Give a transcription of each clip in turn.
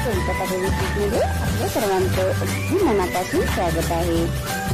स्वयंपाक रेसिपीमध्ये आपल्या सर्वांचं अगदी मनापासून स्वागत आहे।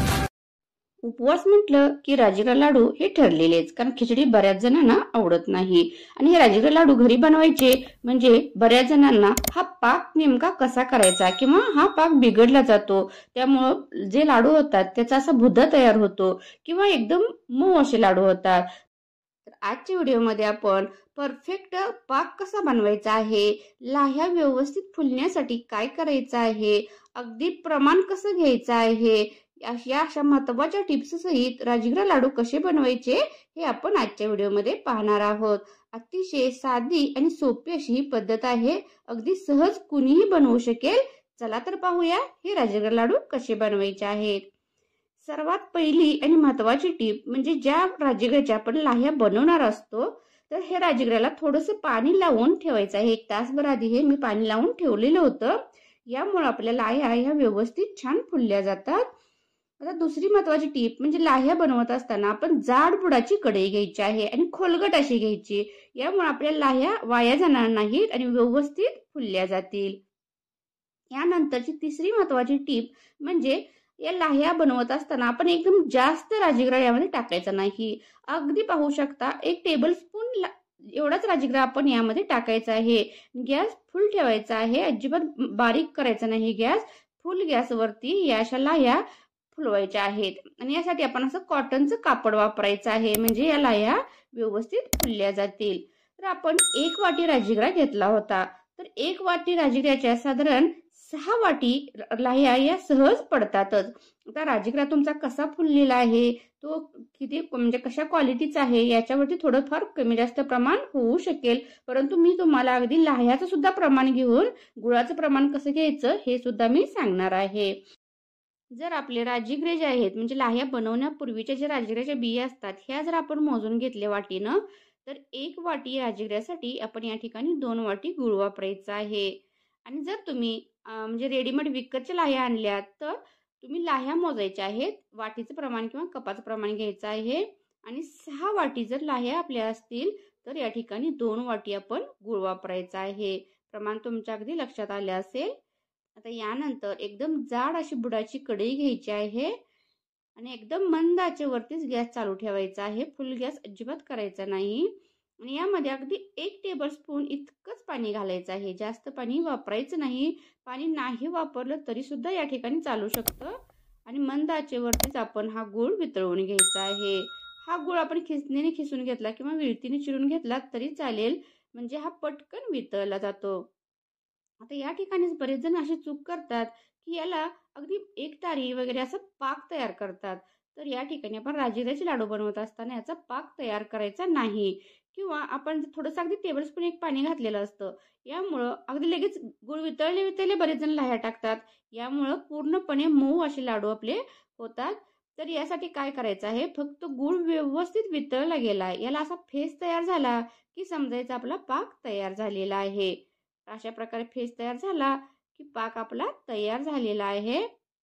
उपवास म्हटलं की राजगिरा लाडू हे ठरलेलेच, कारण खिचडी बऱ्याच जणांना आवडत नाही आणि हे राजगिरा लाडू घरी बनवायचे म्हणजे बऱ्याच जणांना हा पाक नेमका कसा करायचा किंवा हा पाक बिघडला जातो, त्यामुळे जे लाडू होतात त्याचा असा भुदा तयार होतो किंवा एकदम मऊ असे लाडू होतात। तर आजच्या व्हिडिओमध्ये आपण परफेक्ट पाक कसा बनवायचा आहे, लाह्या व्यवस्थित फुलण्यासाठी काय करायचं आहे, अगदी प्रमाण कसं घ्यायचं आहे, या अशा महत्त्वाच्या टिप्स सहित राजगिरा लाडू कसे बनवायचे हे आपण आजच्या व्हिडिओमध्ये पाहणार आहोत। अतिशय साधी आणि सोपी अशी ही पद्धत आहे, अगदी सहज कुणीही बनवू शकेल। चला तर पाहूया हे राजगिरा लाडू कसे बनवायचे आहेत। सर्वात पहिली आणि महत्त्वाची टीप म्हणजे ज्या राजगिऱ्याच्या आपण लाह्या बनवणार असतो तर हे राजगिऱ्याला थोडंसं पाणी लावून ठेवायचं आहे। 1 तासभर आधी हे मी पाणी लावून ठेवलेलं होतं, यामुळे आपल्या लाह्या ह्या व्यवस्थित छान फुलल्या जातात। आता दुसरी महत्त्वाची टीप म्हणजे लाह्या बनवत असताना आपण जाड बुडाची कढई घ्यायची आहे आणि खोलगट अशी घ्यायची, यामुळे आपल्या लाह्या वाया जाणार नाहीत आणि व्यवस्थित फुलल्या जातील। यानंतरची तिसरी महत्त्वाची टीप म्हणजे या लाह्या बनवत असताना आपण एकदम जास्त राजगिरा यामध्ये टाकायचा नाही। अगदी पाहू शकता 1 टेबलस्पून एवढाच राजगिरा आपण यामध्ये टाकायचा आहे। गॅस फुल ठेवायचा आहे, अजिबात बारीक करायचा नाही गॅस। फुल गॅसवरती या अशा लाह्या फुलवायच्या आहेत आणि यासाठी आपण असं कॉटनचं कापड वापरायचं आहे, म्हणजे या लाह्या व्यवस्थित फुलल्या जातील। तर आपण 1 वाटी राजगिरा घेतला होता, तर 1 वाटी राजगिऱ्याच्या साधारण 6 वाटी लाह्या या सहज पडतातच। आता राजगिरा तुमचा कसा फुललेला आहे, तो किती म्हणजे कशा क्वालिटीचा आहे याच्यावरती थोडंफार कमी जास्त प्रमाण होऊ शकेल, परंतु मी तुम्हाला अगदी लाह्याचं सुद्धा प्रमाण घेऊन गुळाचं प्रमाण कसं घ्यायचं हे सुद्धा मी सांगणार आहे। जर आपले राजगिरे जे आहेत म्हणजे लाह्या बनवण्यापूर्वीच्या जे राजगिऱ्याच्या बिया असतात ह्या जर आपण मोजून घेतले वाटीनं, तर 1 वाटी राजगिऱ्यासाठी आपण या ठिकाणी 2 वाटी गुळ वापरायचा आहे। आणि जर तुम्ही म्हणजे रेडीमेड विकतच्या लाह्या आणल्या तर तुम्ही लाह्या मोजायच्या आहेत, वाटीचं प्रमाण किंवा कपाचं प्रमाण घ्यायचं आहे आणि 6 वाटी जर लाह्या आपल्या असतील तर या ठिकाणी 2 वाटी आपण गुळ वापरायचा आहे। प्रमाण तुमच्या अगदी लक्षात आले असेल। आता यानंतर एकदम जाड अशी बुडाची कढई घ्यायची आहे आणि एकदम मंद आचेवरतीच गॅस चालू ठेवायचा आहे, फुल गॅस अजिबात करायचा नाही। आणि यामध्ये अगदी 1 टेबलस्पून इतकंच पाणी घालायचं आहे, जास्त पाणी वापरायचं नाही। पाणी नाही वापरलं तरी सुद्धा या ठिकाणी चालू शकतं आणि मंद आचेवरतीच आपण हा गूळ वितळवून घ्यायचा आहे। हा गूळ आपण खिसणीने खिसून घेतला किंवा विळतीने चिरून घेतला तरी चालेल, म्हणजे हा पटकन वितळला जातो। आता या ठिकाणीच बरेच जण अशी चूक करतात की याला अगदी 1 तारी वगैरे असं पाक तयार करतात, तर या ठिकाणी आपण राजगिऱ्याचे लाडू बनवत असताना याचा पाक तयार करायचा नाही किंवा आपण थोडंसं अगदी टेबलस्पून 1 पाणी घातलेलं असतं, यामुळं अगदी लगेच गुळ वितळले वितळले बरेच जण लाह्या टाकतात, यामुळं पूर्णपणे मऊ असे लाडू आपले होतात। तर यासाठी काय करायचं आहे, फक्त गुळ व्यवस्थित वितळला गेला, याला असा फेस तयार झाला की समजायचं आपला पाक तयार झालेला आहे। अशा प्रकारे फेस तयार झाला की पाक आपला तयार झालेला आहे।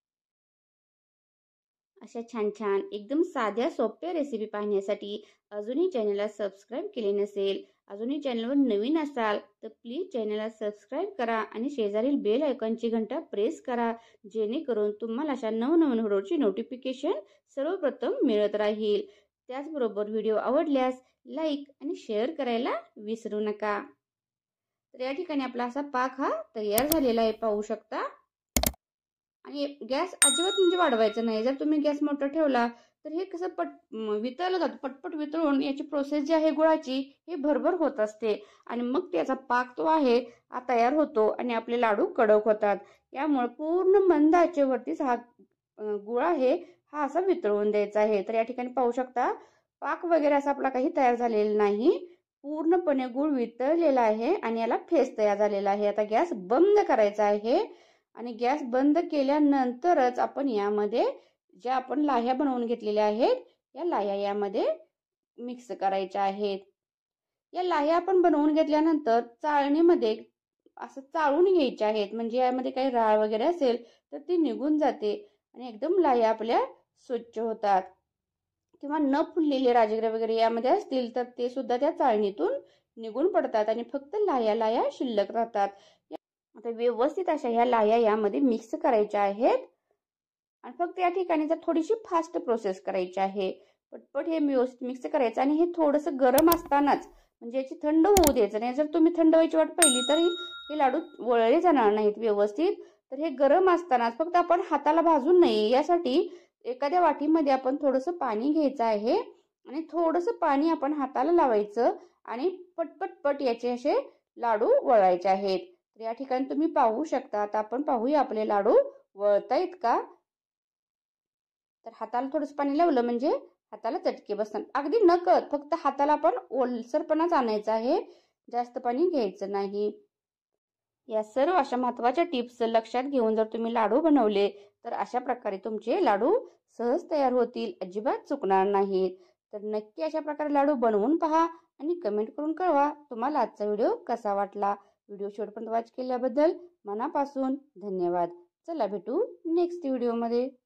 अशा छान छान एकदम साध्या सोप्या रेसिपी पाहण्यासाठी अजूनही चॅनलला सबस्क्राईब केले नसेल, अजूनही चॅनलवर नवीन असाल तर प्लीज चॅनलला सबस्क्राईब करा आणि शेजारील बेल आयकॉनची घंटा प्रेस करा, जेणेकरून तुम्हाला अशा नवनवीन व्हिडिओची नोटिफिकेशन सर्वप्रथम मिळत राहील। त्याचबरोबर व्हिडिओ आवडल्यास लाईक आणि शेअर करायला विसरू नका। तर या ठिकाणी आपला असा पाक हा तयार झालेला आहे, पाहू शकता। आणि गॅस अजिबात म्हणजे वाढवायचा नाही, जर तुम्ही गॅस मोठा ठेवला तर हे कसं वितळलं जातं, पटपट वितळून याची प्रोसेस जी आहे गुळाची हे भरभर होत असते आणि मग त्याचा पाक तो आहे हा तयार होतो आणि आपले लाडू कडक होतात। यामुळे पूर्ण मंद आचेवरतीच हा गुळ आहे हा असा वितळवून द्यायचा आहे। तर या ठिकाणी पाहू शकता पाक वगैरे असा आपला काही तयार झालेला नाही, पूर्णपणे गुळ वितळलेला आहे आणि याला फेस तयार झालेला आहे। आता गॅस बंद करायचा आहे आणि गॅस बंद केल्यानंतरच आपण यामध्ये ज्या आपण लाह्या बनवून घेतलेल्या आहेत या लाह्या यामध्ये मिक्स करायच्या आहेत। या लाह्या आपण बनवून घेतल्यानंतर चाळणीमध्ये असं चाळून घ्यायच्या आहेत, म्हणजे यामध्ये काही राळ वगैरे असेल तर ती निघून जाते आणि एकदम लाह्या आपल्या स्वच्छ होतात। किंवा न फुललेले राजगिरे वगैरे यामध्ये असतील तर ते सुद्धा त्या चाळणीतून निघून पडतात आणि फक्त लाह्या लाह्या शिल्लक राहतात। आता आता व्यवस्थित अशा ह्या लाह्या यामध्ये मिक्स करायच्या आहेत आणि फक्त या ठिकाणी जर थोडीशी फास्ट प्रोसेस करायची आहे. पटपट हे व्यवस्थित मिक्स करायचं आणि हे थोडंसं गरम असतानाच म्हणजे याची थंड होऊ द्यायचं नाही. जर तुम्ही थंड व्हायची वाट पाहिली तर हे लाडू वळले जाणार नाहीत व्यवस्थित. तर हे गरम असतानाच फक्त आपण हाताला भाजून नाही यासाठी एखाद्या वाटीमध्ये आपण थोडंसं पाणी घ्यायचं आहे आणि थोडंसं पाणी आपण हाताला लावायचं आणि पटपट याचे असे लाडू वळायचे आहेत. तर या ठिकाणी तुम्ही पाहू शकता. आता आपण पाहूया आपले लाडू वळतायत का. तर हाताला थोडंसं पाणी लावलं म्हणजे हाताला चटके बसतात. अगदी नकळत फक्त हाताला आपण ओलसरपणाच आणायचा आहे, जास्त पाणी घ्यायचं नाही. या सर्व अशा महत्त्वाच्या टिप्स लक्षात घेऊन जर तुम्ही लाडू बनवले तर अशा प्रकारे तुमचे लाडू सहज तयार होतील, अजिबात चुकणार नाहीत. तर नक्की अशा प्रकारे लाडू बनवून पहा आणि कमेंट करून कळवा तुम्हाला आजचा व्हिडिओ कसा वाटला. व्हिडिओ शेवटपर्यंत वॉच केल्याबद्दल मनापासून धन्यवाद. चला भेटू नेक्स्ट व्हिडिओमध्ये.